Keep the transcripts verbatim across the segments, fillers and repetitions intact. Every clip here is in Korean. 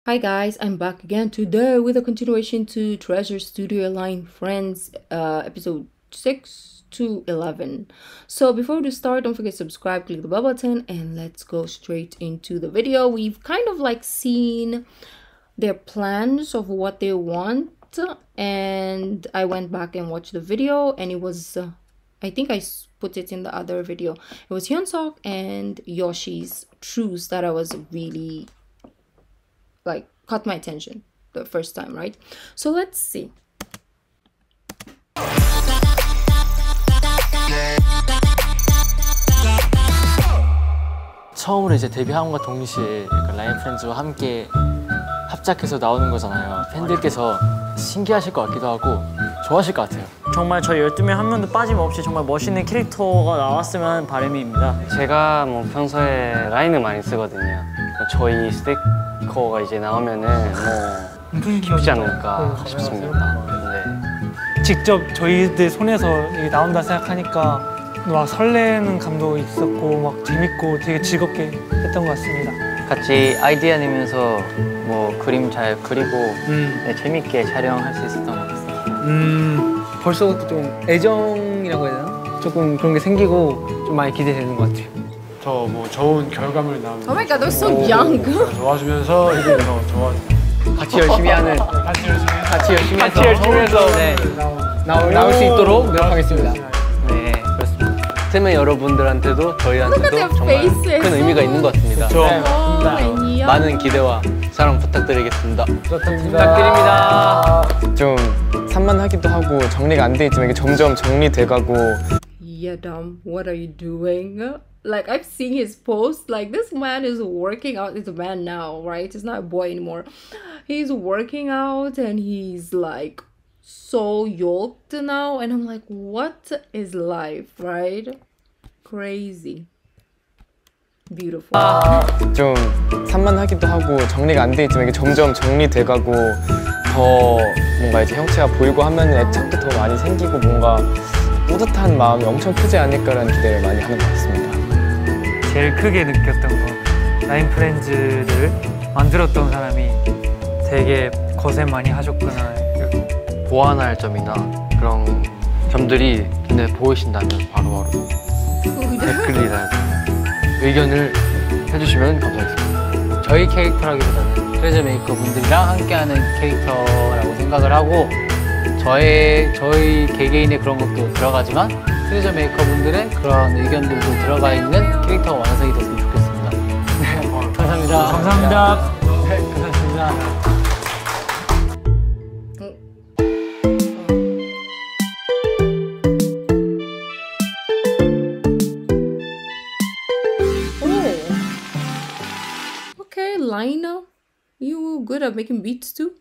Hi guys, I'm back again today with a continuation to Treasure Studio Line Friends uh, episode six to eleven. So before we start, don't forget to subscribe, click the bell button, and let's go straight into the video. We've kind of like seen their plans of what they want, and I went back and watched the video, and it was uh, I think I put it in the other video. It was Hyunsuk and Yoshi's truce that I was really like caught my attention the first time, right? So let's see. 처음으로 이제 데뷔함과 동시에 약간 라인 프렌즈와 함께 합작해서 나오는 거잖아요. 팬들께서 신기하실 것 같기도 하고 좋아하실 것 같아요. 정말 저희 열두 명 한 명도 빠짐없이 정말 멋있는 캐릭터가 나왔으면 바람입니다. 제가 뭐 평소에 라인을 많이 쓰거든요. 저희 스티커가 이제 나오면은 뭐 기쁘지 않을까 싶습니다. 네. 직접 저희들 손에서 이게 나온다 생각하니까 막 설레는 감도 있었고 막 재밌고 되게 즐겁게 했던 것 같습니다. 같이 아이디어 내면서 뭐 그림 잘 그리고 음. 네, 재밌게 촬영할 수 있었던 것 같습니다. 음, 벌써부터 좀 애정이라고 해야 되나? 조금 그런 게 생기고 좀 많이 기대되는 것 같아요. 더 뭐 좋은 결과물 나오는 Oh my god, they're so young. 도와주면서 이제 더 좋아 같이 열심히 하는 같이 열심히 같이 열심히 해서 같이 열심히 해서 네, 나올, 나올 수 있도록 노력하겠습니다. 네, 그렇습니다. 팀의 여러분들한테도 저희한테도 their 정말 faces. 큰 의미가 있는 것 같습니다. 네. Oh, yeah. 많은 기대와 사랑 부탁드리겠습니다. 부탁드립니다. 좀 산만하기도 하고 정리가 안 돼 있지만 이게 점점 정리돼가고. Yeah, dumb. What are you doing? Like I've seen his post. Like this man is working out. It's a man now, right? It's not a boy anymore. He's working out and he's like so yoked now, and I'm like, what is life, right? Crazy. Beautiful. 좀 산만하기도 하고 정리가 안 돼 있지만 이게 점점 정리돼가고 더 뭔가 이제 형체가 보이고 하면 애착도 더 많이 생기고 뭔가 뿌듯한 마음이 엄청 크지 않을까라는 기대를 많이 하는 것 같습니다. 제일 크게 느꼈던 건 라인 프렌즈를 만들었던 사람이 되게 고생 많이 하셨구나. 보완할 점이나 그런 점들이 눈에 보이신다면 바로바로 댓글이나 의견을 해주시면 감사하겠습니다. 저희 캐릭터라기보다는 트레저 메이커 분들이랑 함께하는 캐릭터라고 생각을 하고 저의, 저희 개개인의 그런 것도 들어가지만 트레저 메이커 분들의 그런 의견들도 들어가 있는 캐릭터가 완성이 됐으면 좋겠습니다. 네, 감사합니다. 감사합니다. 네, 감사합니다. Okay, Lina, you good at making beats too?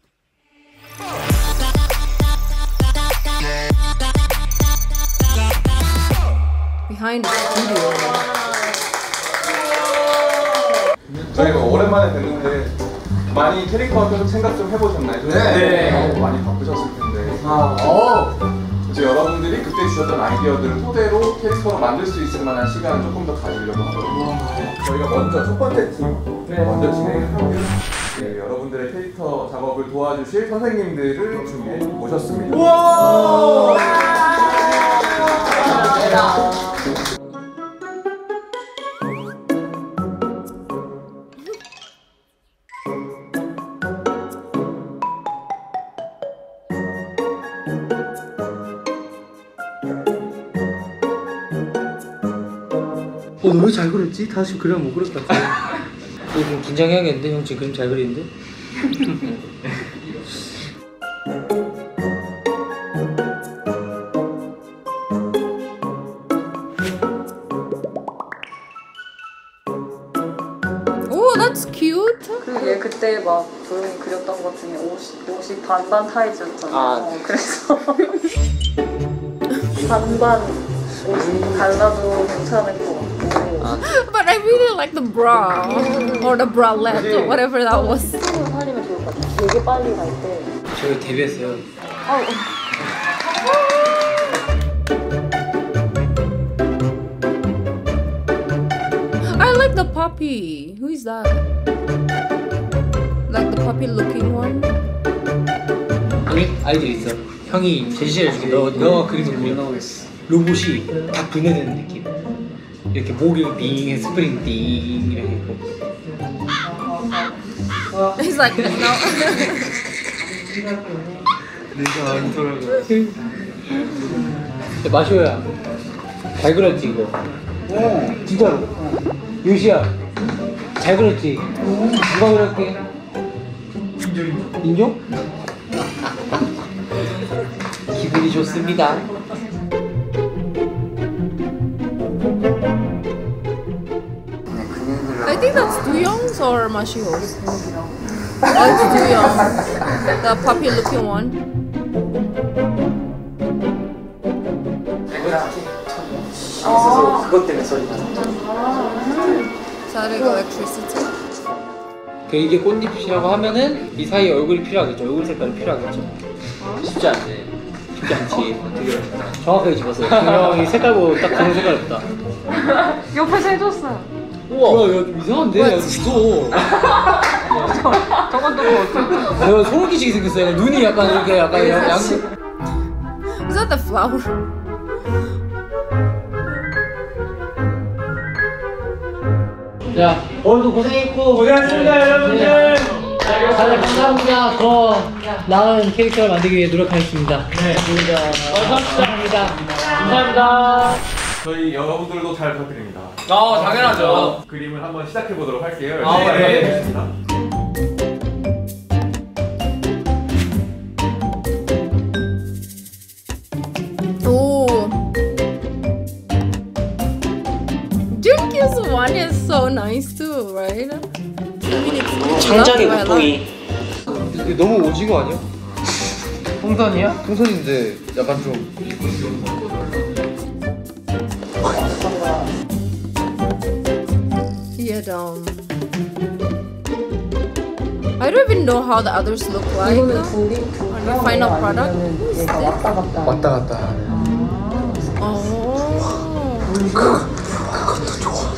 Behind the studio. 저희가 오랜만에 뵀는데 많이 캐릭터 계속 생각 좀 해보셨나요? 네. 많이 바쁘셨을 텐데. 아, 어. 이제 여러분들이 그때 주셨던 아이디어들을 토대로 캐릭터로 만들 수 있을 만한 시간을 조금 더 가지려고 하거든요. 저희가 먼저 첫 번째 팀 네. 먼저 진행을 하고요. 네, 여러분들의 캐릭터 작업을 도와주실 선생님들을 준비해 모셨습니다. 우와! 어, 너 왜 잘 그렸지? 다시 그리면 못 그렸을 것 같아. 이거 좀 긴장해야겠는데? 형 지금 그림 잘 그리는데? Oh, that's cute. 그게 그때 막 조용히 그렸던 것 중에 옷이, 옷이 반반 타이즈였잖아요. 아. 그래서 반반 옷이 달라도 괜찮을 것 같고. But I really like the bra or the bralette, whatever that was. 살리면 좋을 것 같아요. 되게 빨리 갈 때. 저희 데뷔했어요. 아우. I like the puppy. Who is that? Like the puppy looking one? 형이 아이디어 있어. 형이 제시해줄게. 너 너가 그리는 그림. 로봇이 다 분해되는 느낌. 이렇게 목이 빙, 스프링 띵 이렇게 있고. He's like no. 내가 안 돌아가. 마쇼야. 잘 그렸지 이거. 오, 진짜로. 요시야. 잘 그렸지. 누가 그렸게? 인정. 인정? 기분이 좋습니다. I think that's Dooyoung's or Mashiho's. Oh, it's Dooyoung. The puppy looking one. 있어서 그것 때문에 소리 나는. Static electricity. 이게 꽃잎이라고 하면은 이 사이에 얼굴이 필요하겠죠. 얼굴 색깔이 필요하겠죠. 쉽지 않네. 쉽지 않지. 되게 정확하게 집었어요. 분명히 색깔 보고 딱 그런 색깔 없다. 옆에서 해줬어요. 우와, 야, 좀 이상한데? 야, 무서워. 저건 또 뭐? 내가 소름 끼치게 생겼어. 약간 눈이 약간 이렇게 약간 양. Is that the flower? 자, 오늘도 고생했고 고생하셨습니다, 여러분들. 다들 감사합니다. 더 나은 캐릭터를 만들기 위해 노력하겠습니다. 네, 감사합니다. 감사합니다. 저희 여러분들도 잘 부탁드립니다. 어, 당연하죠. 그림을 한번 시작해 보도록 할게요. 아, 네. 알겠습니다. Junky's one is so nice too, right? I mean, it's 창작의 lovely, I 극복이. 이게 너무 오징어 아니야? 풍선이야? 풍선인데 약간 좀 Yeah, um, I don't even know how the others look like. On the final product, who is this? 왔다 갔다 하는. Oh. 그것도 좋아.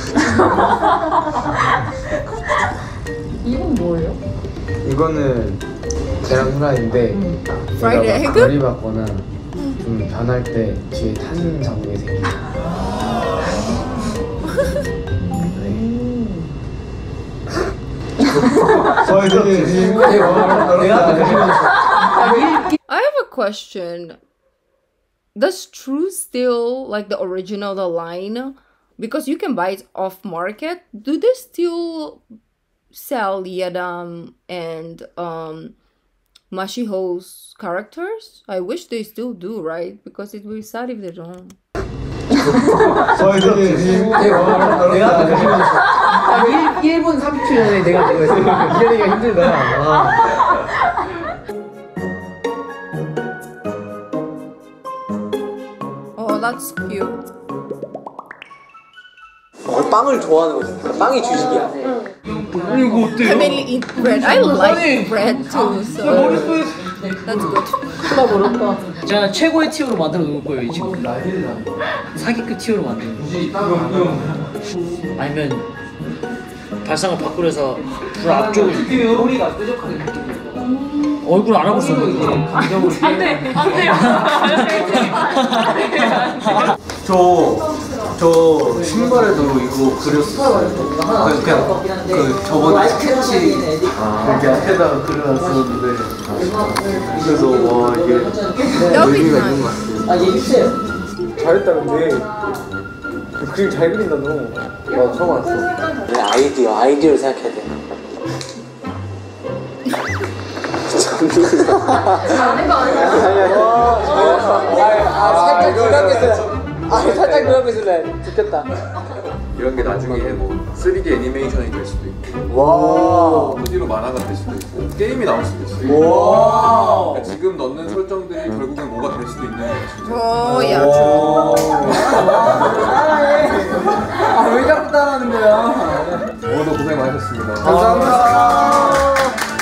이건 뭐예요? 이거는 계란 후라이인데 Fried 얘가 egg? 결이 받거나 좀 변할 때 뒤에 탄 자국이 생겨요. I have a question. Does True still like the original the line? Because you can buy it off market. Do they still sell Yadam and um Mashiho's characters? I wish they still do, right? Because it will be sad if they don't. 내가 일 분 삼십 초 전에 내가 이해하기가 힘들다. Oh, that's cute. 어, 빵을 좋아하는 거지. 빵이 주식이야. 이거 어때요? I mainly eat bread. I like bread too, so that's good. 나 모른다. 제가 최고의 티어로 만들어 놓을 거예요, 이 친구. 사기급 티어로 만드는 거. 아니면 발상을 바꾸려서 불 앞쪽을 소리가 뾰족하게 얼굴 안 하고 있었는데 감정으로 안돼 안돼요. 저, 저 신발에도 이거 그렸어요. 그, 그냥 그 저번에 스케치 이렇게 앞에다가 그려놨었는데 그래서 와 이게 의미가 있는 것 같아요. 아, 얘 입세요. 잘했다 근데 그림 잘 그린다 너. 와 처음 왔어. 내 아이디어, 아이디어를 생각해야 돼. 아닌 거 아니야? 아, 살짝 그렇게 있을래. 아, 살짝 그렇게 있을래. 좋겠다. 이런 게 나중에 뭐 쓰리디 애니메이션이 될 수도 있고 와. 투디로 만화가 될 수도 있고 게임이 나올 수도 있어요. 와. 그러니까 지금 넣는 설정들이 결국엔 뭐가 될 수도 있는 거예요. 진짜. Oh yeah, true. 아, 왜 자꾸 따라하는 거야? 오늘도 고생 많으셨습니다. 감사합니다.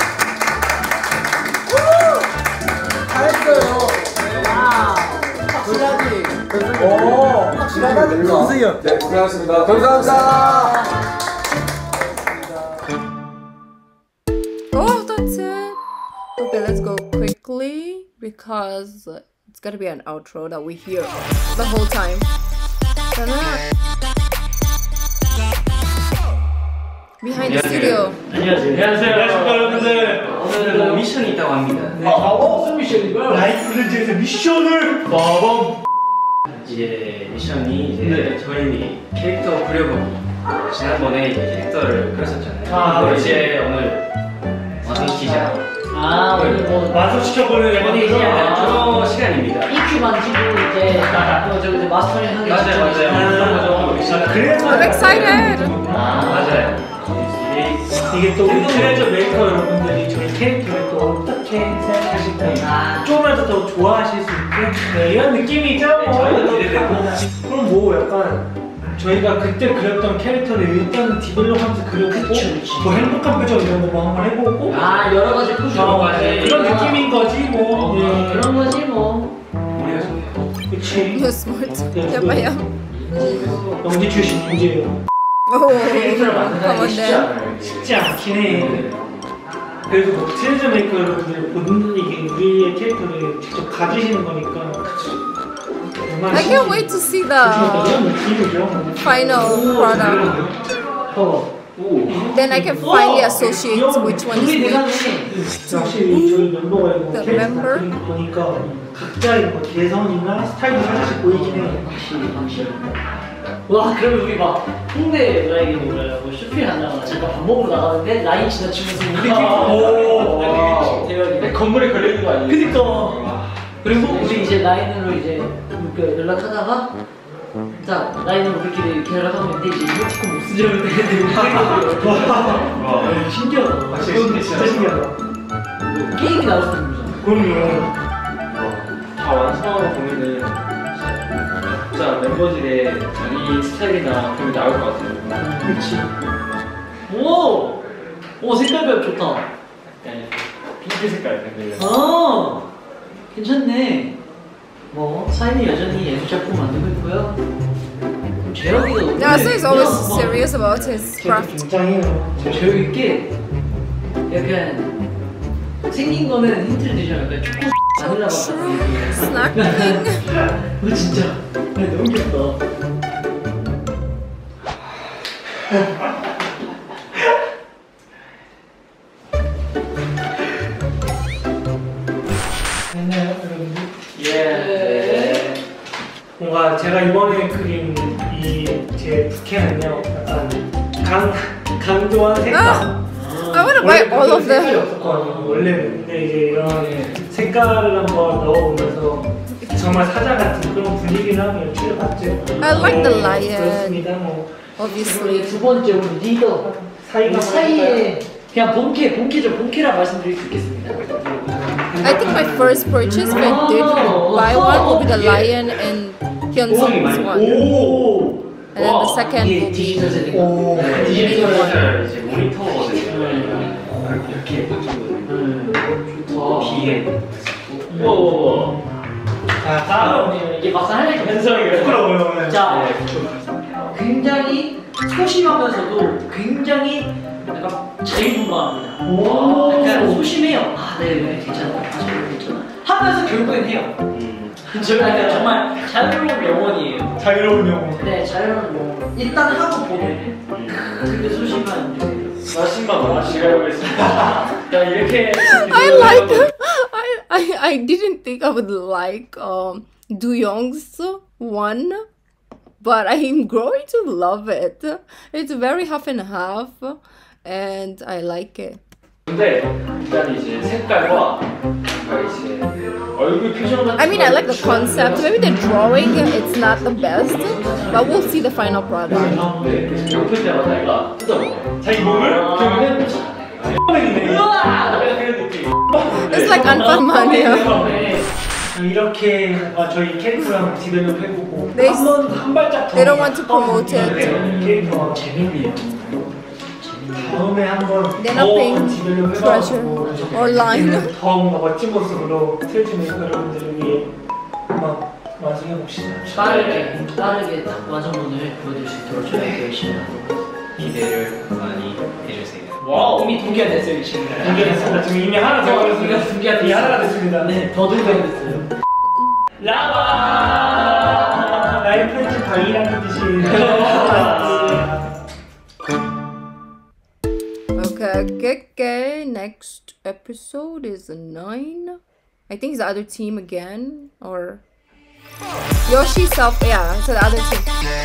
잘했어요. 와. 확실하지? 오, 확실하다니까. 선생님. 네, 고생하셨습니다. 감사합니다. Oh, Okay, let's go quickly because it's gonna be an outro that we hear the whole time. Behind the studio. 안녕하세요. 안녕하세요. 안녕하십니까 여러분들. 오늘은 미션이 있다고 합니다. 네. 아, 무슨 미션인가요? 라이프 프렌즈에서 미션을 빠밤. 이제 미션이 이제 네. 저희 캐릭터 그려보기. 지난번에 이제 캐릭터를 그렸었잖아요. 아, 그걸 이제 오늘 완성시키자. 아, 오늘 뭐 완성시켜보는 약간 그런 시간입니다. 이큐 만지고 이제 또 저기 마스터링 하기 맞아요, 맞아요. 그런 거죠. 미션. I'm excited. 아, 맞아요. 이게 또 우리 트레저 메이커 여러분들이 저희 캐릭터를 또 어떻게 생각하실까 조금이라도 더 좋아하실 수 있게 네, 이런 느낌이죠? 네, 저희도 기대되고 그럼 뭐 약간 저희가 그때 그렸던 캐릭터를 일단 디벨롭하면서 그려보고 더 행복한 표정 이런 거 뭐 한번 해보고 아 여러 가지 표정 어, 네, 그런 느낌인 거지 뭐 네. 그런 거지 뭐 우리가 좋네요 그치? You're smart. 야봐요. 영재 출신 문제예요 캐릭터를 만든다는 게 쉽지 않아요. 쉽지 않긴 해. 그래서 뭐 트레저 메이커 여러분들 보는 이게 우리의 캐릭터를 직접 가지시는 거니까. I can't wait to see the final product. Then I can finally associate which one is which. 확실히 저희 멤버가 이거 The member? 캐릭터 보니까 각자의 뭐 개성이나 스타일이 살짝 보이긴 해요. 확실히 확실히. 와 그러면 우리 막 홍대 라인이 뭐야 뭐 쇼핑 한다거나 잠깐 밥 먹으러 나가는데 라인 지나치면서 우리 오 대박이네. 건물에 걸려있는 거 아니에요? 그니까 그리고 우리 이제 라인으로 이제 그 연락하다가 자 라인으로 우리끼리 이렇게 연락하고 있는데 이제 이모티콘 못 쓰려고 했는데 와 신기하다. 진짜 진짜 신기하다. 게임이 나올 수도 있는 거잖아. 그럼요. 다 완성하고 보면은 진짜 멤버들의 자기 스타일이나 그런 게 나올 것 같아요. 그렇지. 오! 오 색깔별 좋다. 네, 핑크 색깔 근데. 아 괜찮네. 뭐 사인이 여전히 예술 작품 만들고 있고요. 재혁이도 Yasuo is always serious about his craft. 굉장해요. 재혁이 있게 약간 생긴 거는 힌트를 드리자면 약간 초코 바닐라 맛 같은 Snacking. 어 진짜 너무 귀엽다. 됐나요 여러분들? 예. 뭔가 제가 이번에 그린 이 제 부캐는요 약간 강 강조한 색감. I want to buy all of 색깔이 them. 없었거든요 원래는. 근데 이제 이런 색깔을 한번 넣어보면서 정말 사자 같은 그런 분위기랑 연출을 봤죠. I like the lion. 그렇습니다. 뭐 Obviously. 두 번째 우리 리더 사이가 사이에 그냥 본캐 본캐죠 본캐라 말씀드릴 수 있겠습니다. I think my first purchase, if I did buy one, will be the lion and Hyunsung's one. 오. And then the second will be 디지털 세대. 오. 디지털 이제 모니터거든요. 이렇게 바뀌거든요. 기계. 오. 자, 다음 이게 막상 할 얘기 현성이 부끄러워요. 자, 굉장히 소심하면서도 굉장히 약간 자유분방합니다. 오. 약간 소심해요. 아, 네, 네, 괜찮아. 아, 저거 괜찮아. 하면서 결국엔 해요. 저는 약간 정말 자유로운 영혼이에요. 자유로운 영혼. 네, 자유로운 영혼. 일단 하고 보내. 근데 소심한 이제. 마신만 마시게 해보겠습니다. 야, 이렇게. I like. I, I I didn't think I would like um Dooyoung's one, but I'm growing to love it. It's very half and half, and I like it. 근데 일단 이제 색깔과 이제 얼굴 표정 같은 I mean, I like the concept. Maybe the drawing it's not the best, but we'll see the final product. 옆을 때마다 내가 뜯어먹어요. 자기 몸을 그러면 It's like Unfunmania. 이렇게 뭔가 저희 캐릭터랑 디벨롭 해보고 They, 한번 한 발짝 더 they don't want to promote it. 캐릭터가 재밌네요. 다음에 한번 They're not paying 디벨롭 treasure 해가지고 or line. 더 뭔가 멋진 모습으로 트레저 메이커 여러분들을 위해 한번 완성해 봅시다. 빠르게 빠르게 딱 완성본을 보여드릴 수 있도록 저희가 열심히 하도록 기대를 많이 해주세요. 와우. 이미 두 개가 됐어요 이 친구. 두 개 됐습니다. 지금 이미 하나 더 걸렸습니다. 두 개가 이미 하나가 됐습니다. 네, 더 두 개가 됐어요. 라바. 라이프렌즈 방이라는 뜻이에요. Okay, okay, okay. Next episode is a nine. I think it's the other team again, or Yoshi self. Yeah, it's the other team.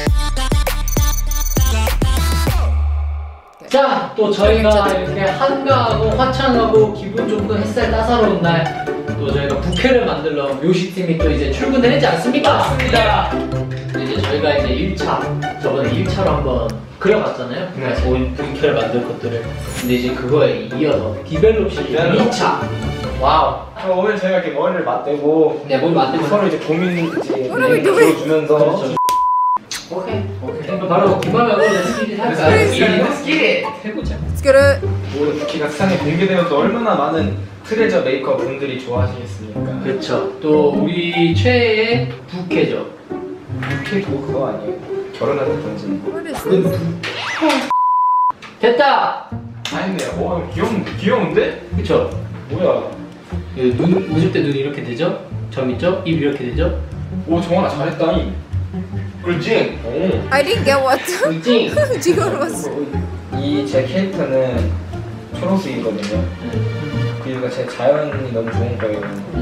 자, 또 저희가 이렇게 한가하고 화창하고 기분 좋고 햇살 따사로운 날 또 저희가 부캐를 만들러 요시팀이 또 이제 출근을 했지 않습니까? 맞습니다. 이제 저희가 이제 일 차, 저번에 일 차로 한번 그려봤잖아요. 네. 부캐를 만들 것들을. 근데 이제 그거에 이어서 디벨롭식 이 차. 와우. 오늘 저희가 이렇게 머리를 맞대고 네, 머리 맞대고 서로 이제 고민 이제 보여주면서 그렇죠. 오케이, 오케이. 그럼 바로 김밥하고 스키릿 할까요? 스키릿 해보자. Let's get it. 뭐 부캐가 세상에 공개되면 또 얼마나 많은 트레저 메이커 분들이 좋아하시겠습니까? 그렇죠. 또 우리 최애의 부캐죠. 부캐 뭐 그거 아니에요? 결혼할 때 던지는 거. What is 그건 this? 됐다. 아니네요. 오 귀여운 귀여운데? 그쵸? 뭐야? 눈 웃을 때 눈이 이렇게 되죠? 점 있죠? 입 이렇게 되죠? 오 정원아 잘했다니. 꿀찡. I didn't get what. 꿀찡. 지금 was. 이 제 캐릭터는 초록색이거든요. 그 이유가 제 자연이 너무 좋은 거예요.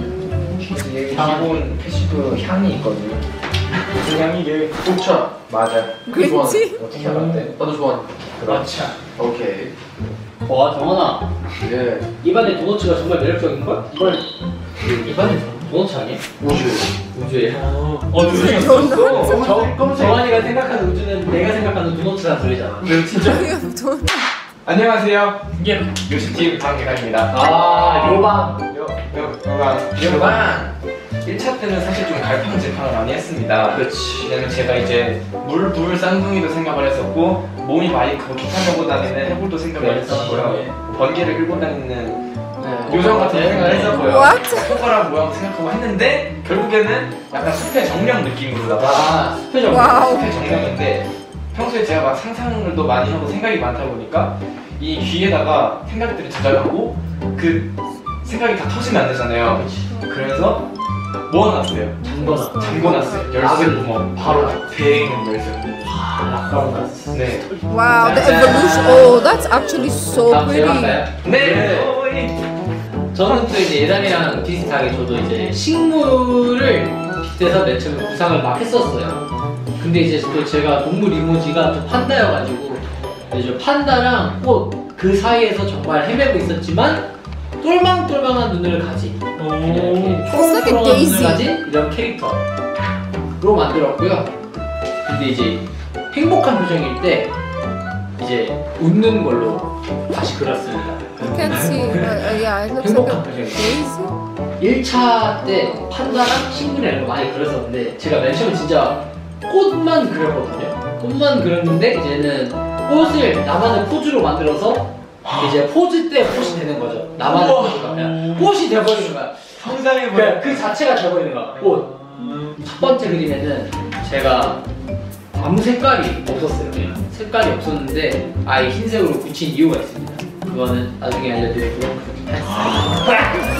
얘 기본 캐시도 향이 있거든요. 무슨 향이 이게 녹차. 맞아. 그렇지. 어떻게 알았대? 나도 좋아하는 그렇지. 오케이. 와 정원아. 예. 입안에 도너츠가 정말 매력적인걸? 이번 입안에 도너츠 아니야? 우주. 우주에. 어, 우주에 있었어. 정원이가 생각하는 우주는 내가 생각하는 도너츠란 소리잖아. 네 진짜. 안녕하세요. 예. 요시팀 방기관입니다. 아 요방. 요, 요, 요방. 요방. 일 차 때는 사실 좀 갈팡질팡을 많이 했습니다. 그렇지. 왜냐면 제가 이제 물, 불, 쌍둥이도 생각을 했었고 몸이 많이 그렇게 타려고 다니는 해골도 생각을 했었고요. 번개를 끌고 다니는 요정 같은 생각을 했었고요. 손가락 모양 생각하고 했는데 결국에는 약간 숲의 정령 느낌으로다가 아 숲의 정령. 숲의 정령인데 평소에 제가 막 상상을 또 많이 하고 생각이 많다 보니까 이 귀에다가 생각들이 저장하고 그 생각이 다 터지면 안 되잖아요. 그래서 모아놨어요. 잠궈놨어. 잠궈놨어요. 열쇠 구멍 바로 대행은 열쇠 구멍. 아, 네. Wow, the evolution. Oh, that's actually so pretty. 네. 저는 또 이제 예담이랑 비슷하게 저도 이제 식물을 빗대서 맨 처음에 구상을 막 했었어요. 근데 이제 또 제가 동물 이모지가 좀 판다여가지고 이제 판다랑 꽃 그 사이에서 정말 헤매고 있었지만 똘망똘망한 눈을 가진 이렇게 초롱초롱한 눈을 가진 이런 캐릭터로 만들었고요. 근데 이제 행복한 표정일 때 이제 웃는 걸로 다시 그렸습니다. You can see. Uh, yeah, it looks like 행복한 a 표정이에요. daisy. 일 차 때 판다랑 식물이랑 이런 거 많이 그렸었는데 제가 맨 처음에 진짜 꽃만 그렸거든요. 꽃만 그렸는데 이제는 꽃을 나만의 포즈로 만들어서 이제 포즈 때 꽃이 되는 거죠. 나만의 포즈가 그냥 꽃이 돼버리는 거야. 상상해보여. 그 자체가 돼버리는 거야. 꽃. 첫 번째 그림에는 제가 아무 색깔이 없었어요. 그냥 색깔이 없었는데 아예 흰색으로 붙인 이유가 있습니다. 그거는 나중에 알려드리도록 하겠습니다.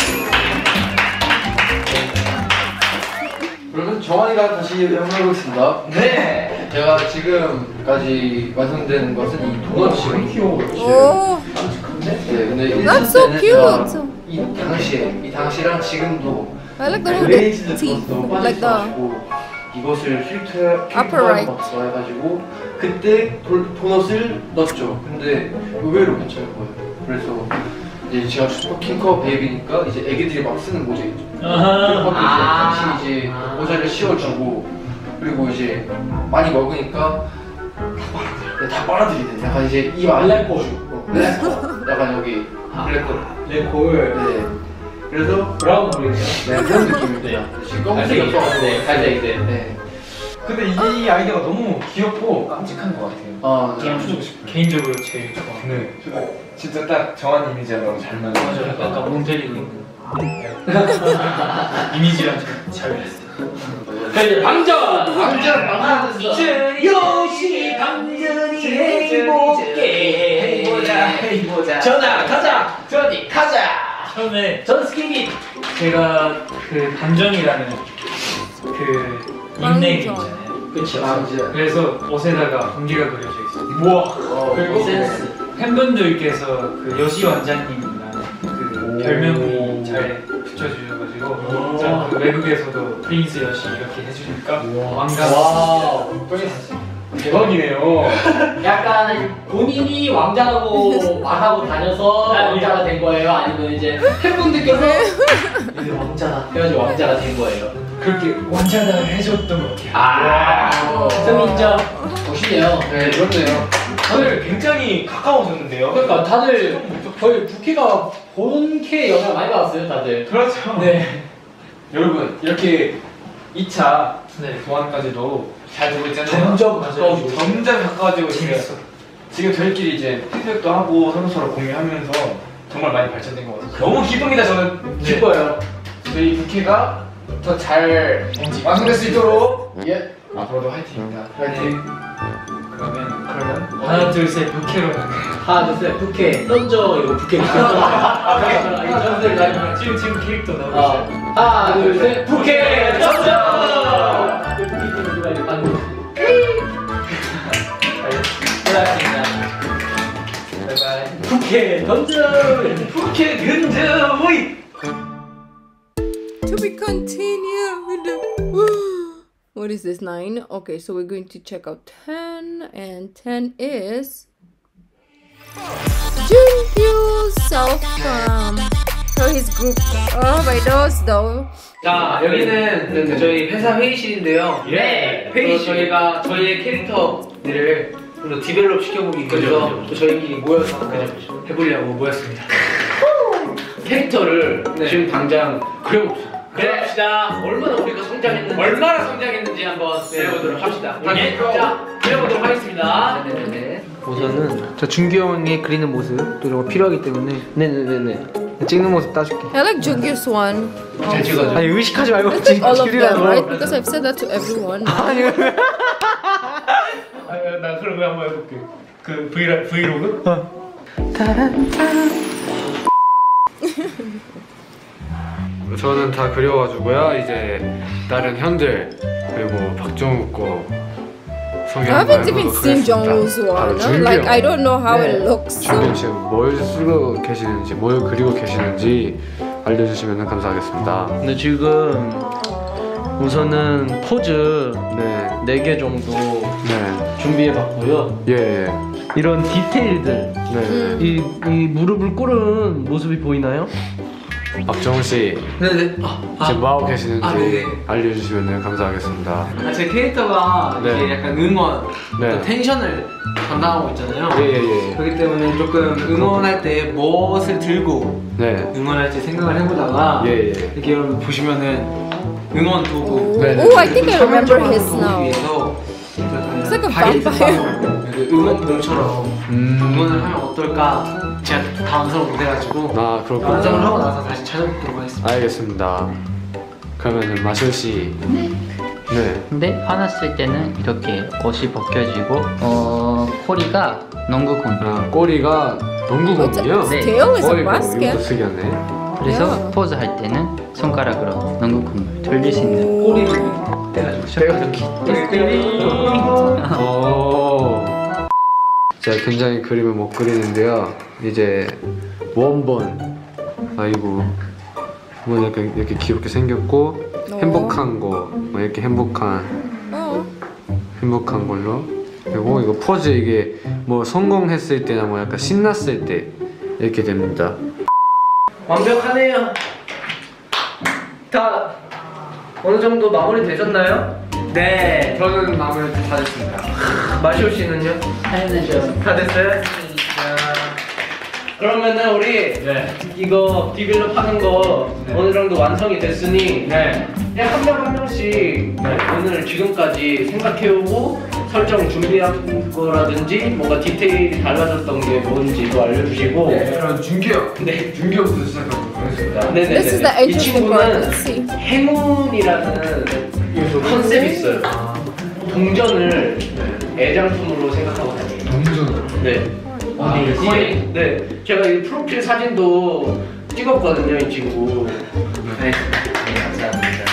그러면 정환이가 다시 해보겠습니다. 네. 제가 지금까지 완성된 것은 이 도넛이랑 Oh, 네, 근데 일 that's so 때는 cute. 제가 이 당시에 이 당시랑 지금도 I like the 레이즈 little teeth, 너무 like the 빠졌어가지고 이것을 필터 upper right. 필터 해가지고 그때 도, 도넛을 넣었죠. 근데 의외로 괜찮은 거예요. 그래서 이제 제가 슈퍼 킹커 베이비니까 이제 애기들이 막 쓰는 모자 있죠. 그런 것도 이제 같이 이제 모자를 씌워주고 그리고 이제 많이 먹으니까 다 빨아들여. 다 빨아들이네. 약간 이제 입 안에 거 블랙홀. 약간 여기 블랙홀. 블랙홀. 네. 그래서 브라운 홀이네요. 네 그런 느낌인데요. 지금 검색이 없어가지고. 네, 갈색이네. 네. 근데 이 아이디어가 너무 귀엽고 깜찍한 것 같아요. 아, 네. 개인적으로 제일 좋아. 네. 진짜 딱 정한 이미지랑 너무 잘 맞아요. 맞아요. 약간 멍 때리고 있는 이미지랑 잘 맞았어요. 이제 방전! 방전! 방전! 요시 방전이 행복해 가위보자. 전화 가자. 저기 가자. 처음에 전 스키니. 제가 그 감정이라는 그 닉네임이 있잖아요. 그렇죠. 그래서 옷에다가 번개가 그려져 있어요. 우와. 그리고 센스. 팬분들께서 그 여시 원장님이나 그 별명이 잘 붙여주셔가지고 진짜 그 외국에서도 프린스 여시 이렇게 해주니까 왕감. 와. 대박이네요. 약간 본인이 왕자라고 말하고 다녀서 왕자가 된 거예요? 아니면 이제 팬분들께서 이제 왕자다 해가지고 왕자가 된 거예요? 그렇게 왕자다 해줬던 것 같아요. 아, 좀 인정. 멋있네요. 네, 그렇네요. 다들 굉장히 가까워졌는데요. 그러니까 다들 거의 부캐가 본캐 영향 많이 받았어요, 다들. 그렇죠. 네. 여러분, 이렇게 이 차 네. 교환까지도 잘 되고 있잖아요. 점점 가까워지고 점점 가까워지고 있어요. 재밌어. 지금 저희끼리 이제 피드백도 하고 서로 서로 공유하면서 정말 많이 발전된 것 같아요. 너무 기쁩니다. 저는 기뻐요. 저희 부캐가 더 잘 완성될 수 있도록 예 앞으로도 화이팅입니다. 화이팅. 그러면 그러면 하나 둘셋 부캐로 하나 둘셋 부캐 던져 이거 부캐 던져. 지금 지금 캐릭터 나오고 어. 있어요. 하나 둘셋 부캐 던져. 바이바이. 부캐 던져. 부캐 던져. 오이. To be continued. What is this? Nine. Okay, so we're going to check out ten, and ten is Junkyu self um for his group. Oh my nose though. 자, 여기는 저희 회사 회의실인데요. 예. 회의실. 저희가 저희의 캐릭터들을 좀 더 디벨롭 시켜보기 위해서 또 저희끼리 모여서 해보려고 모였습니다. 캐릭터를 네. 지금 당장 그려봅시다. 그려봅시다. 얼마나 우리가 성장했는지 얼마나 성장했는지 한번 그려보도록 합시다. 예. 자, 그려보도록 하겠습니다. 네네네. 우선은 저 준규 형이 그리는 모습 또 이런 거 필요하기 때문에 네네네네 찍는 모습 따줄게. I like Jungkyu's one. 잘 찍어줘. 아니 의식하지 말고 I think all of them, 찍으라고. right? Because I've said that to everyone. 아니 나 그런 거 한번 해볼게. 그 브이라, 브이로그? 어. 저는 다 그려가지고요. 이제 다른 현들 그리고 박정욱 거 I haven't even seen Jungwoo's one. No? Like I don't know how it looks. 준규 씨 뭘 쓰고 계시는지 뭘 그리고 계시는지 알려주시면 감사하겠습니다. 근데 지금 우선은 포즈 네 개 정도 네. 준비해봤고요. 예, 예. 이런 디테일들 네. 이, 이 무릎을 꿇은 모습이 보이나요? 박정우 씨 네네. 지금 뭐 하고 계시는지 아, 네네. 알려주시면 감사하겠습니다. 아, 제 캐릭터가 네. 이게 약간 응원, 네. 또 텐션을 담당하고 있잖아요. 예예예. 예. 그렇기 때문에 조금 응원할 때 무엇을 들고 네. 응원할지 생각을 해보다가 예, 예. 이렇게 여러분 보시면은 응원 도구. 네, 네. Oh, I think I remember his now. It's like a vampire. 응원봉처럼 음. 응원을 하면 어떨까? 제가 당황스러워 돼가지고 아 그렇군요. 완성을 하고 나서 다시 찾아뵙도록 하겠습니다. 알겠습니다. 그러면은 마실 씨. 네. 네. 근데 화났을 때는 이렇게 옷이 벗겨지고 어 꼬리가 농구공. 아 꼬리가 농구공이요? 네. Tail is a 어이구, basket. 이것도 특이하네. 그래서 Yeah. 포즈 할 때는 손가락으로 농구공을 돌릴 수 있는 꼬리를 떼가지고 이렇게 오. 제가 굉장히 그림을 못 그리는데요. 이제 원본. 아이고. 뭐 이렇게 이렇게 귀엽게 생겼고 행복한 거, 뭐 이렇게 행복한 Oh. 행복한 걸로. 그리고 이거 포즈 이게 뭐 성공했을 때나 뭐 약간 신났을 때 이렇게 됩니다. 완벽하네요. 다 어느 정도 마무리 되셨나요? 네. 저는 마무리 다 됐습니다. 마시오 씨는요? 다 됐죠. 다 됐어요? 그러면은 우리 이거 디벨롭 하는 거 어느 정도 완성이 됐으니 그냥 한 명 한 명씩 오늘 지금까지 생각해오고 설정 준비한 거라든지 뭔가 디테일이 달라졌던 게 뭔지도 알려주시고 네, 그럼 준규 형. 네. 준규 형부터 시작해보도록 하겠습니다. 네네네. This is the 이 interesting part. 친구는 Let's see. 행운이라는 컨셉이 있어요. 동전을 애장품으로 생각하고 다녀요. 동전. 네. 아, 거의 네 제가 이 프로필 사진도 찍었거든요 이 친구. 네, 네 감사합니다.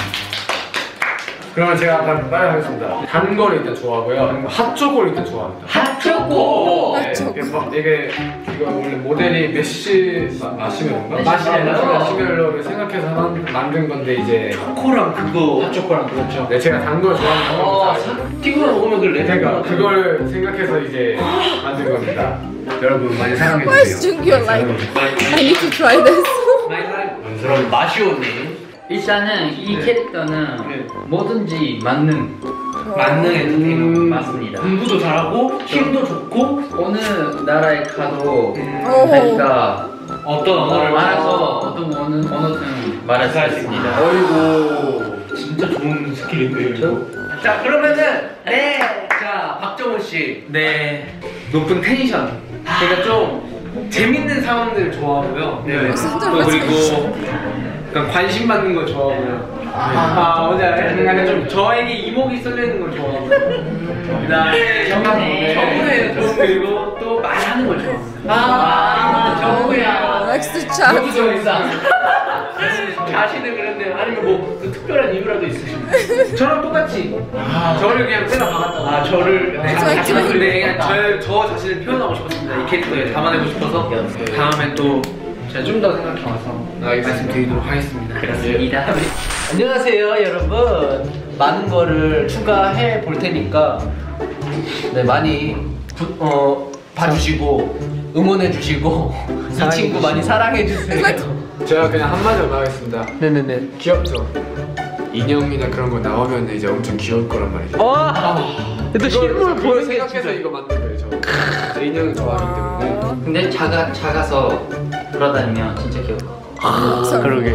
그러면 제가 한번 빨리 하겠습니다. 단 거를 일단 좋아하고요. 핫초코를 일단 좋아합니다. 핫초코! 네, 이게 막 이게 이거 원래 모델이 메시 마- 마시멜로인가? 마시멜로. 마시멜로를 생각해서 만, 만든 건데 이제 초코랑 그거 핫초코랑 그렇죠. 네, 제가 단 걸 좋아하는 어, 겁니다. 튀겨 먹으면 그 레드. 그러니까 그걸 생각해서 이제 만든 겁니다. 여러분 많이 사랑해 Why is 주세요. Jungkook like, I need to try this? 그럼 마시오님. 일단은 이 네. 캐릭터는 뭐든지 만능 만능 엔터테이너 맞습니다. 공부도 잘하고 힘도 좋고 어느 나라에 가도 오. 자기가 어떤 언어를 알아서 어떤 언어, 언어든 말할 수 있습니다. 어이구 진짜 좋은 스킬인데요 이거. 자 그러면은 네자 박정우 씨. 네, 높은 텐션. 제가 좀 재밌는 상황들을 좋아하고요. 네. 또 그리고 약간 관심 받는 걸 좋아하고요. 아, 뭔지 알아요? 약간 좀 저에게 이목이 쏠려 있는 걸 좋아하고요. 그다음에 정부에 좀 그리고 또 말하는 걸 좋아합니다. 아 정우야. Likes to chat. 여기서 일상. 자신을 그런데 아니면 뭐 그 특별한 이유라도 있으신가요? 저랑 똑같이 저를 그냥 빼다 박았다고. 아 저를 네, 저희 자신을 팀은- 네, 그냥 저, 저 자신을 표현하고 싶었습니다. 이 캐릭터에 담아내고 싶어서 다음에 또 제가 좀 더 생각해와서 말씀드리도록 하겠습니다. 그렇습니다. 안녕하세요 여러분. 많은 거를 추가해 볼 테니까 네 많이 부, 어, 봐주시고 응원해 주시고 이 친구 많이 사랑해 주세요. 제가 그냥 한마디로 말하겠습니다. 네네네. 귀엽죠? 인형이나 그런 거 나오면 이제 엄청 귀여울 거란 말이죠. 와. 또 실물 보여 생각해서 이거 만든 거예요. 저. 제 인형을 좋아하기 때문에. 근데 작아 작아서 돌아다니면 진짜 귀여울 것 같아요. 아, 그러게.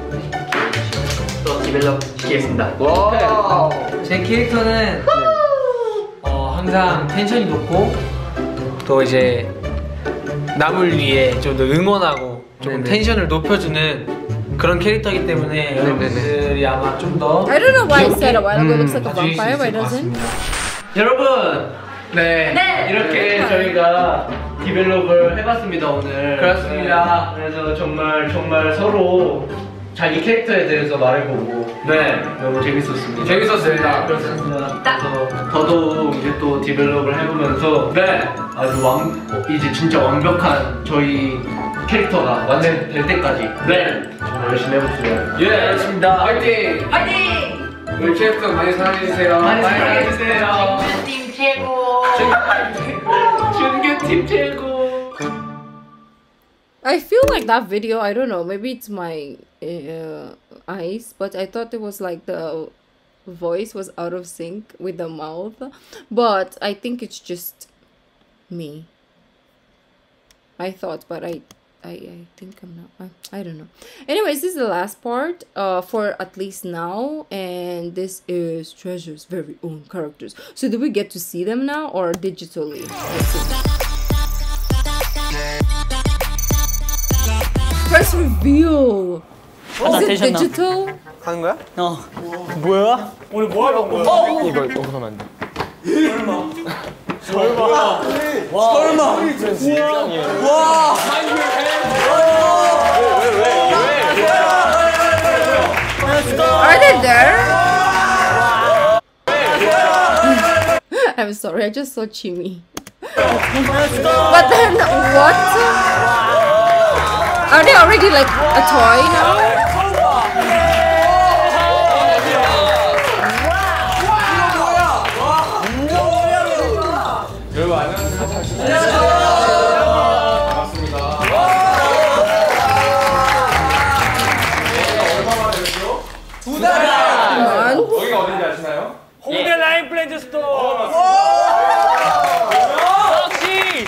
또 디벨롭 시키겠습니다. 와. 제 캐릭터는 어, 항상 텐션이 높고 또 이제 남을 위해 좀 더 응원하고 좀 텐션을 높여주는 그런 캐릭터이기 때문에 여러분들이 아마 좀 더 I don't know why I said a while ago it looks like a 봐주실 수 vampire, but 있을 it 것 doesn't. 같습니다. 여러분 네, 네. 이렇게 저희가 디벨롭을 해봤습니다 오늘. 그렇습니다. 네, 그래서 정말 정말 서로 자기 캐릭터에 대해서 말해보고 네 너무 재밌었습니다. 재밌었습니다. 그렇습니다. 그래서 더더욱 이제 또 디벨롭을 해보면서 네 아주 완 어, 이제 진짜 완벽한 저희 캐릭터가 완성될 때까지 네 정말 열심히 해보겠습니다. 예, 알겠습니다. 화이팅! 화이팅! 우리 캐릭터 많이 사랑해주세요. 많이 사랑해주세요. 팀 최고. 준규 팀 최고. I feel like that video, I don't know, maybe it's my uh, eyes, but I thought it was like the voice was out of sync with the mouth, but I think it's just me. I thought, but I I, I think I'm not, I, I don't know. Anyways, this is the last part uh, for at least now, and this is Treasure's very own characters. So do we get to see them now or digitally? Let's see. Press reveal. 아, 나 Is it 되셨나? digital? 하는 거야? 어. 뭐야? 오늘 뭐 하려고 거야? 어, 이거 이거 보면 안 돼. 설마. 와. 설마. 와. 와. Are they there? I'm sorry, I just saw Chimmy. But then what? Are they already like a toy now? 여러분 안녕하세요. 잘 지내셨어요? 반갑습니다. 얼마 만에 뵙죠? 두 달. 여기가 어딘지 아시나요? 홍대 라인 플랜즈 스토어. 역시.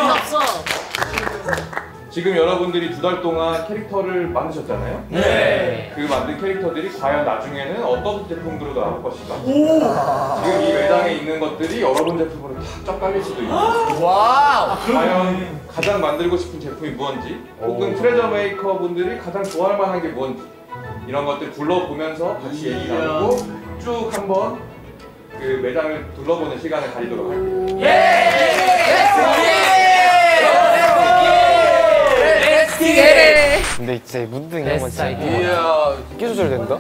지금 여러분들이 두 달 동안 캐릭터를 만드셨잖아요? 네. 그 만든 캐릭터들이 과연 나중에는 어떤 제품으로 나올 것인가? 지금 이 매장에 있는 것들이 여러분 제품으로 쫙 깔릴 수도 있고. 와. 과연 가장 만들고 싶은 제품이 무엇인지, 혹은 트레저 메이커 분들이 가장 좋아할 만한 게 무엇인지, 이런 것들 둘러보면서 같이 얘기 나누고 쭉 한번 그 매장을 둘러보는 시간을 가지도록 할게요. 예! get it. 근데 진짜 문등이 한번 진짜 Yes, 이야 끼 조절 된다?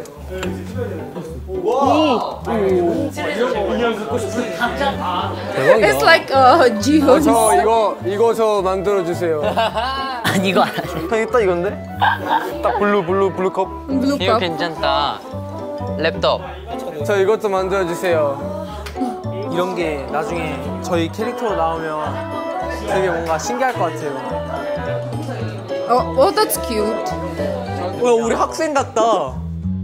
It's like uh, Jihoon. 저 이거 이거 저 만들어 주세요. 아니 이거 안 하죠. 형 이따 이건데? 딱 블루 블루 블루 컵. Blue 이거 cup. 괜찮다. 랩톱. 저 이것도 만들어 주세요. 이런 게 나중에 저희 캐릭터로 나오면 되게 뭔가 신기할 것 같아요. Oh, oh, that's cute. 와, 우리 학생 같다.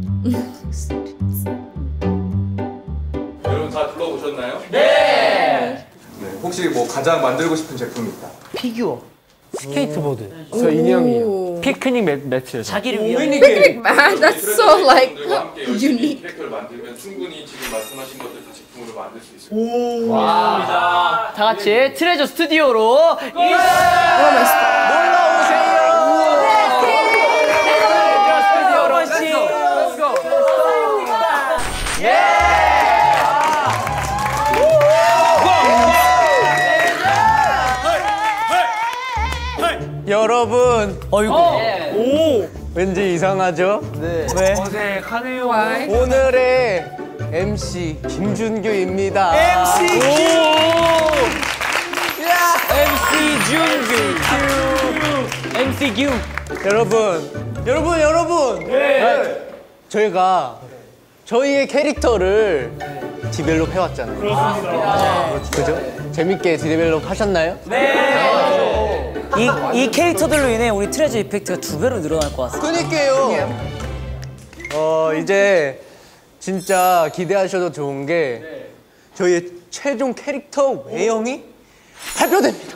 여러분 다 들어보셨나요? 네. 네. 혹시 뭐 가장 만들고 싶은 제품이 있다? 피규어. 스케이트보드. 저 인형이에요. 피크닉 매, 매트. 자기를 위한. Picnic man, that's so like unique. 캐릭터를 만들면 충분히 지금 말씀하신 것들 다 제품으로 만들 수 있을 거예요. 와. 다 같이 트레저 스튜디오로 Oh, 여러분, 어이구. 오, 왠지 이상하죠? 네. 왜? 어색하네요. 오늘의 엠씨 김준규입니다. 엠씨 규. 엠씨 준규. 엠씨 규. 여러분, 여러분, 여러분. 네. 저희가 저희의 캐릭터를 디벨롭 해왔잖아요. 그렇습니다. 그죠? 재밌게 디벨롭 하셨나요? 네. 이, 이 캐릭터들로 인해 우리 트레저 이펙트가 두 배로 늘어날 것 같습니다. 그니까요. 어 이제 진짜 기대하셔도 좋은 게 저희의 최종 캐릭터 외형이 발표됩니다.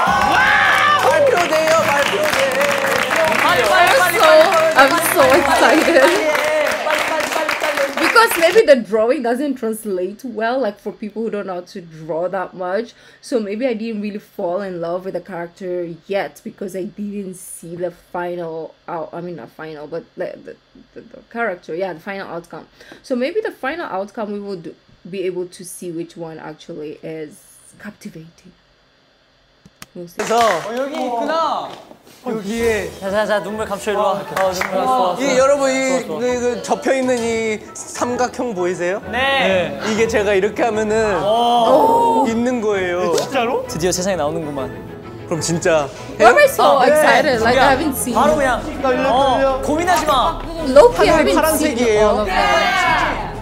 발표돼요, 발표돼. I'm so, I'm so excited. Because maybe the drawing doesn't translate well, like for people who don't know how to draw that much. So maybe I didn't really fall in love with the character yet because I didn't see the final out. I mean, not final, but the, the, the, the character. Yeah, the final outcome. So maybe the final outcome we would be able to see which one actually is captivating. We'll see. 그래서 어, 여기 있구나. 여기에 자자자 눈물 감춰 일로 와. 어, 눈물 감춰. 이 여러분 이 그 접혀 있는 이 삼각형 보이세요? 네. 이게 제가 이렇게 하면은 있는 거예요. 진짜로? 드디어 세상에 나오는구만. 그럼 진짜. Why am I so excited? Like I haven't seen. 바로 그냥 어, 고민하지 마. Loki, I haven't 파란색이에요. seen all of that.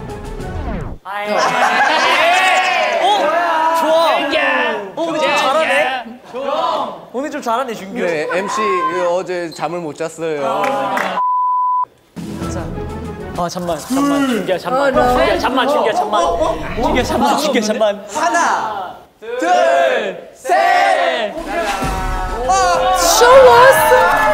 어, 좋아. 어, 오늘 좀 잘하네. 오늘 좀 잘하네 준규. 네, 엠씨 어제 잠을 못 잤어요. 아 잠만 잠만 준규야 잠만 어, 준규야 잠만 준규야 잠만 준규야 잠만 준규야 잠만. 하나, 둘, 셋. Show us.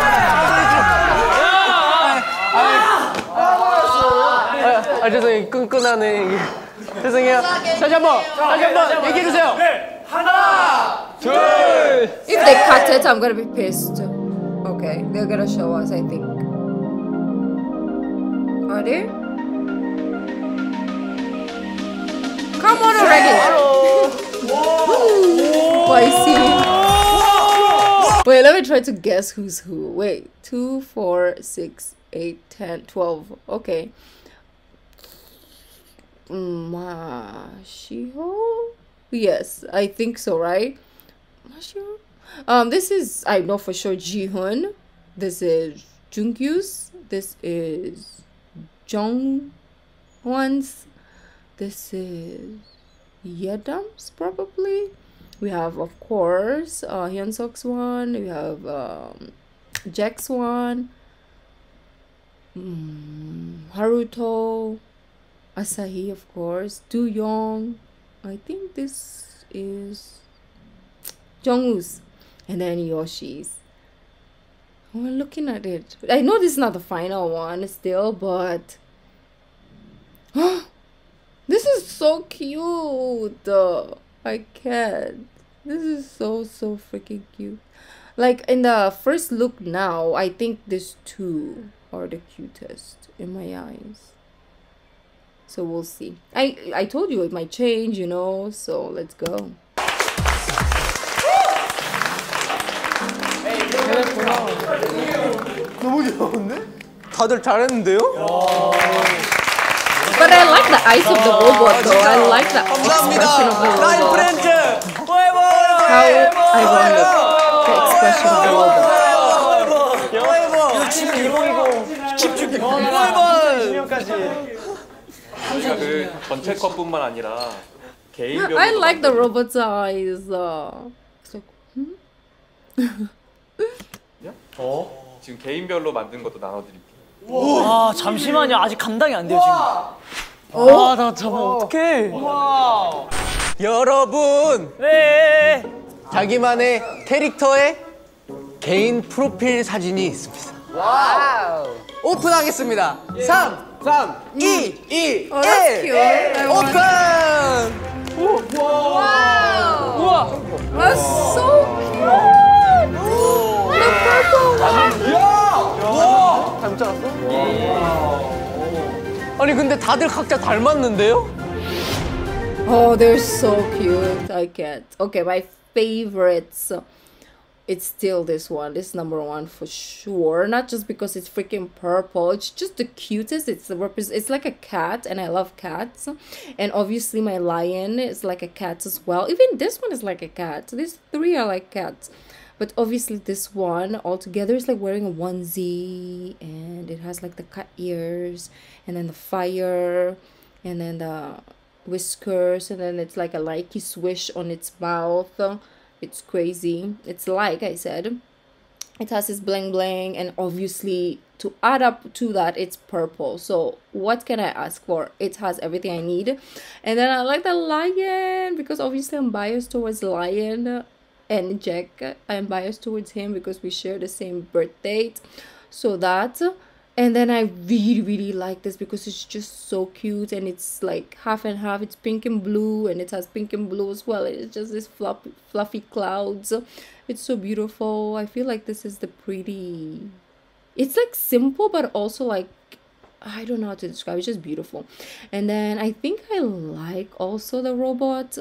아 죄송해요, 끈끈하네 이게. 죄송해요. 다시 한번, 다시 한번 얘기해 주세요. 하나, 둘. If they cut it, I'm gonna be pissed. Okay, they're gonna show us, I think. Are they? Come on already! Oh, I see. Wait, let me try to guess who's who. Wait, two, four, six, eight, ten, twelve. Okay. Mashio? Yes, I think so, right? Mashio? Um, this is, I know for sure, Jihoon. This is Jungkyu's. This is Jongwon's. This is Yedam's, probably. We have, of course, uh, Hyunsuk's one. We have um, Jack's one. Mm, Haruto. Asahi, of course. Do Young. I think this is Jongwoo's. And then Yoshi's. We're looking at it. I know this is not the final one still, but this is so cute. I can't. This is so, so freaking cute. Like in the first look now, I think these two are the cutest in my eyes. So we'll see. I, I told you it might change, you know, so let's go. 다들 잘했는데요? But I like the eyes of the robot though. I like the expression of the robot. 라인 프렌즈! How ironic the expression of the robot. 이거 지금 이거 집중해. 저희가 그 전체 컷뿐만 아니라 개인별로 I like the robot's eyes. Uh, it's like, hmm? 어? 지금 개인별로 만든 것도 나눠드릴게요. 와 잠시만요. 아직 감당이 안 돼요 지금. 어? 나 잠깐 어떡해. 여러분. 네. 자기만의 캐릭터의 개인 프로필 사진이 있습니다. 와우. 오픈하겠습니다. 삼, 삼, 이, 이, Oh, that's 일. cute. I want- 오픈. Wow. 우와. That's so cute. The purple one. 와. 잘못 잡았어? 아니 근데 다들 각자 닮았는데요? Oh, they're so cute. I can't. Okay, my favorites. It's still this one. This is number one for sure. Not just because it's freaking purple. It's just the cutest. It's the repres- It's like a cat, and I love cats. And obviously, my lion is like a cat as well. Even this one is like a cat. These three are like cats. But obviously, this one altogether is like wearing a onesie, and it has like the cat ears, and then the fire, and then the whiskers, and then it's like a likey swish on its mouth. It's crazy. It's like I said, it has this bling bling, and obviously to add up to that, it's purple. So what can I ask for? It has everything I need. And then I like the lion because obviously I'm biased towards lion, and Jack, I'm biased towards him because we share the same birth date. So that. And then I really, really like this because it's just so cute, and it's like half and half. It's pink and blue, and it has pink and blue as well. It's just this fluffy, fluffy clouds. It's so beautiful. I feel like this is the pretty... It's like simple, but also like... I don't know how to describe it. It's just beautiful. And then I think I like also the robot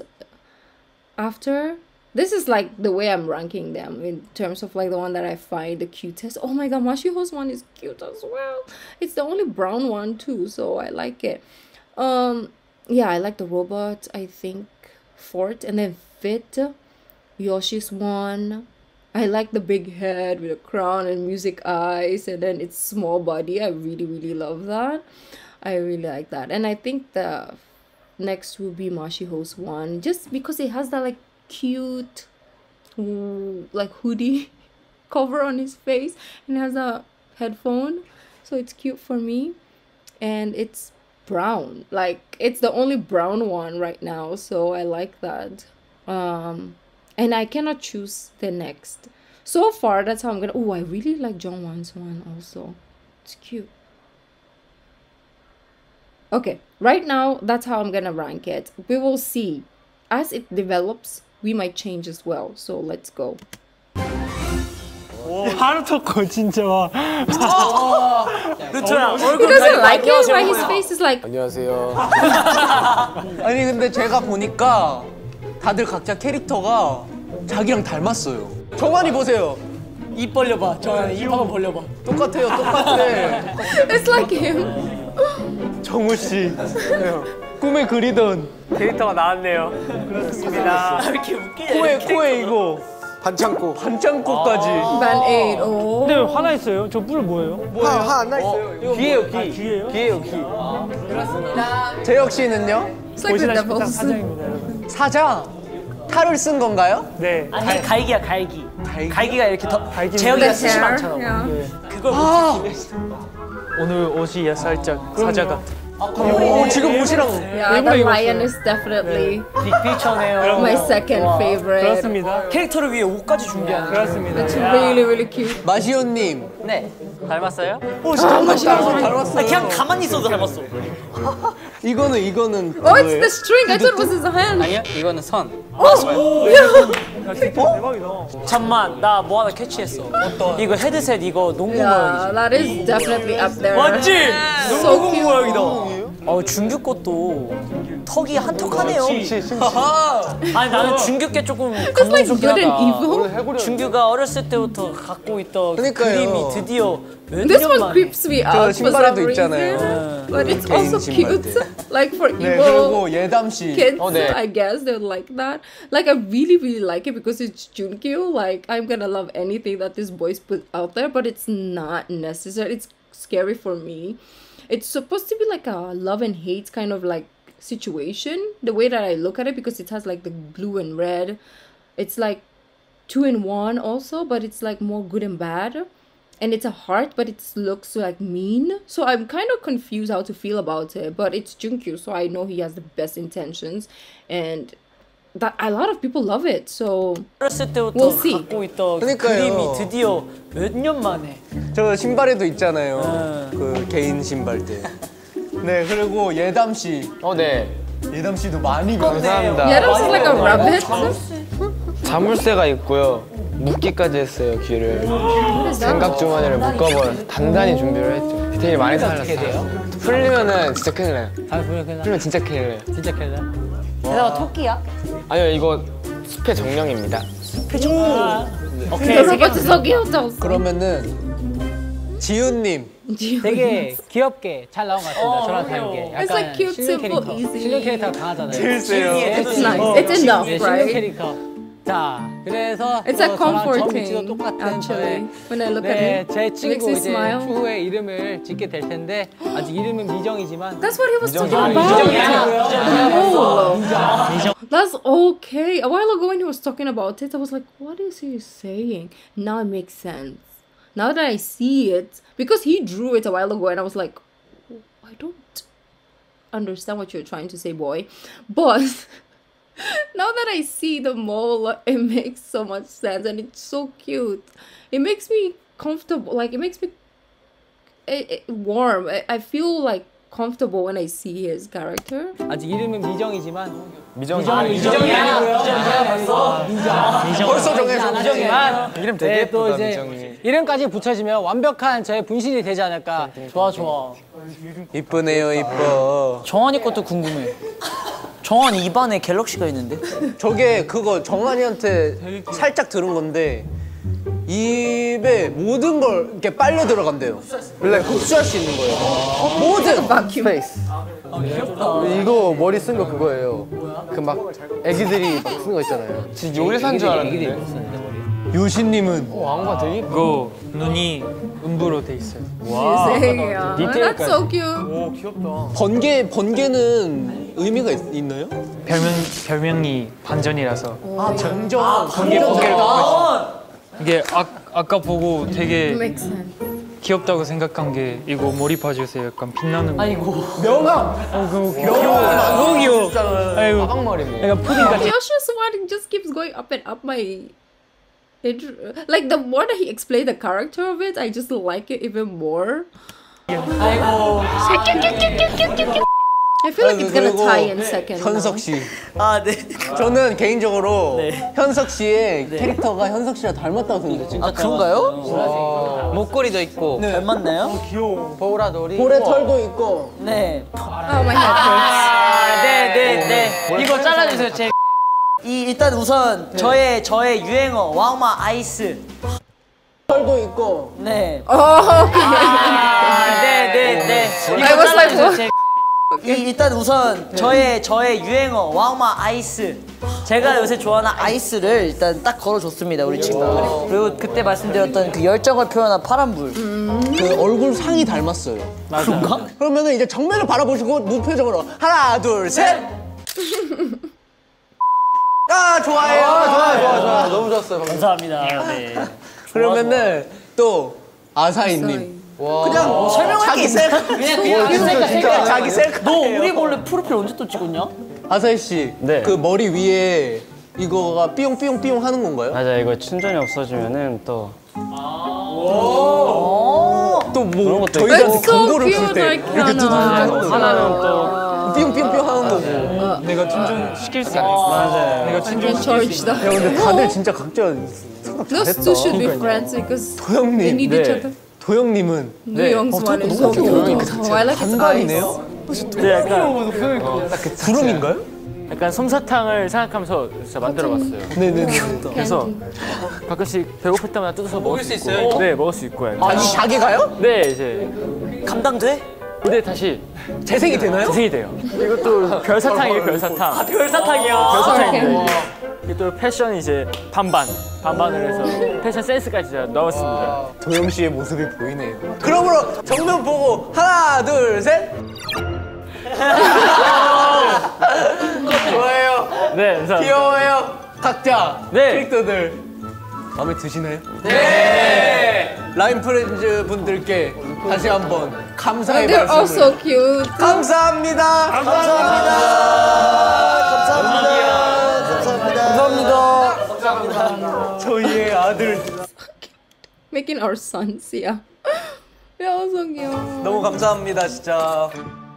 after... This is like the way I'm ranking them in terms of like the one that I find the cutest. Oh my god, Mashiho's one is cute as well. It's the only brown one too, so I like it. Um, yeah, I like the robot, I think, fourth. And then fifth, Yoshi's one. I like the big head with a crown and music eyes, and then its small body. I really, really love that. I really like that. And I think the next will be Mashiho's one, just because it has that like cute like hoodie cover on his face and has a headphone, so it's cute for me. And it's brown, like it's the only brown one right now, so I like that. Um and I cannot choose the next. So far that's how I'm gonna... Oh, I really like John Wan's one also. It's cute. Okay, right now that's how I'm gonna rank it. We will see as it develops. We might change as well. So let's go. 하루토코 진짜 와. 루트야 He 얼굴 doesn't like it. Why his face is like... 안녕하세요. 아니 근데 제가 보니까 다들 각자 캐릭터가 자기랑 닮았어요. 정한이 보세요. 입 벌려봐. 정한이 입 한번 벌려봐. 똑같아요. 똑같아. It's like him. 정우 씨. 꿈에 그리던 캐릭터가 나왔네요. 그렇습니다. 이렇게 웃기냐? 코에 코에 이거 반창고. 반창고까지. Band-Aid. 오. 근데 왜 화나 있어요? 저 뿔 뭐예요? 화 안 나 있어요. 귀예요, 귀. 아, 귀예요? 귀예요, 귀. 그렇습니다. 재혁 씨는요? It's like the devils. 사장입니다, 여러분. 사자. 탈을 쓴 건가요? 네. 아니 갈기야 갈기. 갈기가 이렇게 더 재혁이가 The 숱이 hair. 많잖아. Yeah. 그걸 아. 오늘 옷이 살짝 사자 같아. 오, 지금 옷이랑 Yeah, the lion is definitely 빅피처네요. my second favorite. 그렇습니다. 캐릭터를 위해 옷까지 준비한. 그렇습니다. It's really, really cute. 마시오님. 네, 닮았어요? 오, 진짜 닮았어. 닮았어. 그냥 가만히 있어도 닮았어. 이거는 이거는. Oh, it's the string. I thought it was his hand. 아니요, 이거는 선. 어? 잠만, 나 뭐 하나 캐치했어. 어떤? 이거 헤드셋 이거 농구 Yeah, 모양이지. that is definitely up there. 맞지? So 농구 cute. 모양이다. 어 준규 것도 턱이 한턱하네요. 아니 나는 준규 게 조금 감동적이긴 하다. 준규가 어렸을 때부터 갖고 있던 그림이 드디어 몇 This 년 one 만에. creeps me out for some reason, but it's also cute. Like for 네, evil 그리고 예담 씨. kids, I guess they would like that. Like I really, really like it because it's Junkyu. Like I'm gonna love anything that this boys put out there, but it's not necessary. It's scary for me. It's supposed to be like a love and hate kind of like situation, the way that I look at it, because it has like the blue and red. It's like two in one also, but it's like more good and bad. And it's a heart, but it looks like mean. So I'm kind of confused how to feel about it. But it's Junkyu, so I know he has the best intentions. And that a lot of people love it. So 어렸을 때부터 we'll see. 갖고 있던 그러니까요. 그림이 드디어 몇 년 만에. 저 신발에도 있잖아요. 그 개인 신발들. 네, 그리고 예담 씨. 어, 네. 예담 씨도 많이 감사합니다. Yedam's like a rabbit. 자물쇠가 있고요. 묶기까지 했어요, 귀를. 생각 주머니를 묶어버려서 단단히 준비를 했죠. 디테일이 많이 달랐어요. 풀리면은 진짜 큰일 나요. 아, 풀리면 큰일 나? 풀리면 진짜 큰일 나요. 진짜 큰일 나? 게다가 토끼야? 아니요, 이거 숲의 정령입니다. 숲의 정령. 오케이. 여러분 진짜 귀엽다. 그러면은 지훈님. 되게 귀엽게 잘 나온 것 같습니다. 어, 저랑 다르게. It's like cute, 실눈 simple, 캐릭터. easy. 실눈 캐릭터가 강하잖아요. 제일 세요. It's nice. It's enough, 네, 실눈 right? 캐릭터. 자, 그래서 It's 또 like 저랑 comforting, 저 위치도 똑같은 actually. When I look at 네, him, 제 it makes 친구 me 이제 smile. 추후에 이름을 짓게 될 텐데 아직 이름은 미정이지만. That's what he was talking 미정이 about. 미정이 Oh. 미정. That's okay. A while ago when he was talking about it, I was like, what is he saying? Now it makes sense. Now that I see it, because he drew it a while ago and I was like, oh, I don't understand what you're trying to say, boy. But now that I see the mole, it makes so much sense and it's so cute. It makes me comfortable. Like, it makes me it, it, warm. I, I feel like comfortable when I see his character. 아직 이름은 미정이지만 미정이 미정이 미정이 아니고요. 미정. 미정. 벌써 정해서 미정이만 이름 되게 네, 또 예쁘다, 이제 미정이. 이름까지 붙여지면 완벽한 저의 분신이 되지 않을까. 좋아 좋아. 이쁘네요, 이뻐. 정환이 것도 궁금해. 정환 입안에 갤럭시가 있는데? 저게 그거 정한이한테 살짝 들은 건데 입에 모든 걸 이렇게 빨려 들어간대요. 원래 흡수할 수 있는 거예요. 모든 스페이스. 이거 머리 쓴 거 그거예요. 그 막 애기들이 막 쓰는 거 있잖아요. 진짜 요리사인 줄 알았는데. 요시님은 왕과 되게 이거 눈이 음부로 돼 있어요. Yeah. That's so cute. 오, 귀엽다. 번개 번개는 의미가 있, 있나요? 별명 별명이 반전이라서. 아, 정전. 번개 번개를 갖고 있어요. 이게 아, 아까 보고 되게 Makes sense. 귀엽다고 생각한 게 이거 머리 봐주세요. 약간 빛나는 거. 아이고. 명함. 어, 그거 귀여워. 너무 귀여워. 아이고. 빠방머리네. 약간 푸딩 같이. Yoshi's swatting just keeps going up and up my. It, like the more that he explained the character of it, I just like it even more. 아이고. I feel like it's gonna tie in second. 현석 씨. 아, 네. 저는 개인적으로 네. 현석 씨의 네. 캐릭터가 현석 씨랑 닮았다고 생각해요. 아, 그런가요? 목걸이도 있고 네. 닮았나요? 귀여워. 보라돌이. 볼에 털도 있고. 네. Oh my head hurts. 아, 네, 네, 네. 이거 잘라주세요, 제. 이 일단 우선 네. 저의 저의 유행어 와우마 아이스. 털도 있고. 네. Oh, okay. 아, 네, 네, 네. I 이거 was like, 잘라주세요, what? 제. 이 일단 우선 저의 저의 유행어 와우마 아이스. 제가 요새 좋아하는 아이스를 일단 딱 걸어줬습니다, 우리 친구. 그리고 그때 말씀드렸던 그 열정을 표현한 파란불. 그 얼굴 상이 닮았어요. 그런가? 그러면은 이제 정면을 바라보시고 무표정으로 하나, 둘, 셋. 아, 좋아요. 아, 좋아, 좋아, 좋아. 너무 좋았어요. 방금. 감사합니다. 네. 그러면은 또 아사히님. 와. 그냥 뭐 설명할 자기 게 있나? 셀카. 그냥 오, 그냥 진짜, 셀카 진짜 셀카. 자기 셀카. 너 우리 몰래 프로필 언제 또 찍었냐? 아사히 씨, 네. 그 머리 위에 이거가 삐용삐용삐용 하는 건가요? 맞아, 이거 충전이 없어지면은 또 또 뭐 것도 저희한테 있고. 광고를 So 줄 때 cute, 이렇게 like, 두두두두 하나는 또 삐용삐용삐용 하는 거고. 내가 충전 시킬 수 있어. 맞아요. 내가 I 충전 can 시킬 수 charge 있어. that. 야, 근데 다들 진짜 각자 생각 Those two should be friends because they 도영님, need each 네. other. 도영님은 New Young's one is so 도영이 cute. Oh, I like his eyes. 반반이네요. 네, 약간 구름인가요? 약간 솜사탕을 생각하면서 진짜 만들어봤어요. 네네네. 그래서 가끔씩 배고플 때마다 뜯어서 먹을 수 있고. 있어요? 네, 먹을 수 있고. 약간. 아니 자기가요? 네, 이제 감당돼? 근데 다시 재생이 되나요? 재생이 돼요. 이것도 별사탕이에요, 별사탕. 아, 별사탕이요? 별사탕인데 이게. 이게 또 패션이 이제 반반, 반반을 해서 패션 센스까지 제가 넣었습니다. 도영 씨의 모습이 보이네요. 그러므로 정면 보고 하나, 둘, 셋. 좋아요. 네, 감사합니다. 귀여워요. 각자 네. 캐릭터들 마음에 드시나요? 네. 라인 프렌즈 분들께 다시 한번 감사의 They're all 말씀을. so cute. 감사합니다. 감사합니다. 감사합니다. 감사합니다. 감사합니다. 저희의 아들. Making our sons, yeah. Yeah, so cute. 너무 감사합니다, 진짜.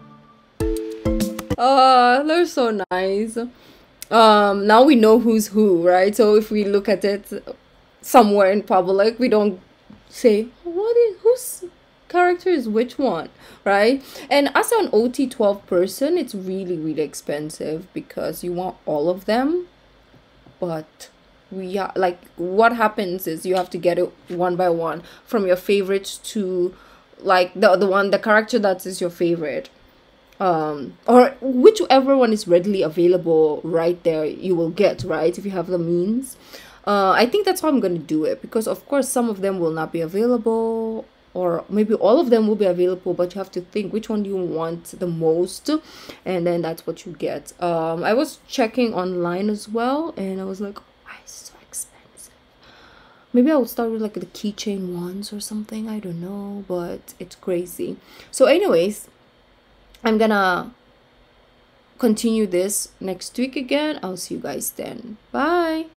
Uh, they're so nice. Um, now we know who's who, right? So if we look at it somewhere in public, we don't say what is whose character is which one, right? And as an O T twelve person, it's really really expensive because you want all of them, but we ha- like what happens is you have to get it one by one from your favorites to like the the one the character that is your favorite. Um, or whichever one is readily available right there you will get, right, if you have the means. uh, I think that's how I'm gonna do it, because of course some of them will not be available, or maybe all of them will be available, but you have to think which one you want the most, and then that's what you get. um, I was checking online as well, and I was like, why is it so expensive? Maybe I will start with like the keychain ones or something, I don't know, but it's crazy. So anyways, I'm gonna continue this next week again. I'll see you guys then. Bye.